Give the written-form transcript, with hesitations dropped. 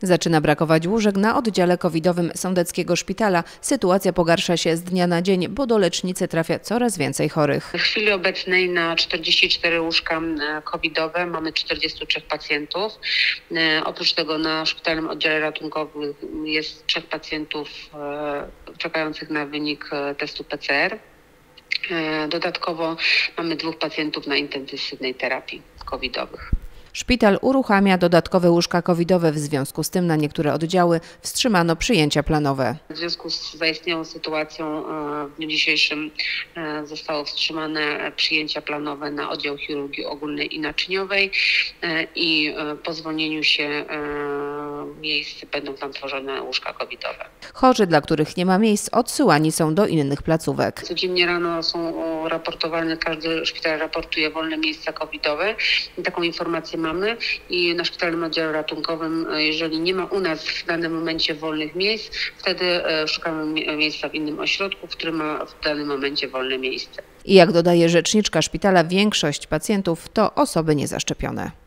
Zaczyna brakować łóżek na oddziale covidowym Sądeckiego Szpitala. Sytuacja pogarsza się z dnia na dzień, bo do lecznicy trafia coraz więcej chorych. W chwili obecnej na 44 łóżka covidowe mamy 43 pacjentów. Oprócz tego na szpitalnym oddziale ratunkowym jest 3 pacjentów czekających na wynik testu PCR. Dodatkowo mamy 2 pacjentów na intensywnej terapii covidowych. Szpital uruchamia dodatkowe łóżka covidowe. W związku z tym na niektóre oddziały wstrzymano przyjęcia planowe. W związku z zaistniałą sytuacją w dniu dzisiejszym zostało wstrzymane przyjęcia planowe na oddział chirurgii ogólnej i naczyniowej i po zwolnieniu się miejsc będą tam tworzone łóżka covidowe. Chorzy, dla których nie ma miejsc, odsyłani są do innych placówek. Codziennie rano są raportowane, każdy szpital raportuje wolne miejsca covidowe. I taką informację mamy i na szpitalnym oddziale ratunkowym, jeżeli nie ma u nas w danym momencie wolnych miejsc, wtedy szukamy miejsca w innym ośrodku, który ma w danym momencie wolne miejsce. I jak dodaje rzeczniczka szpitala, większość pacjentów to osoby niezaszczepione.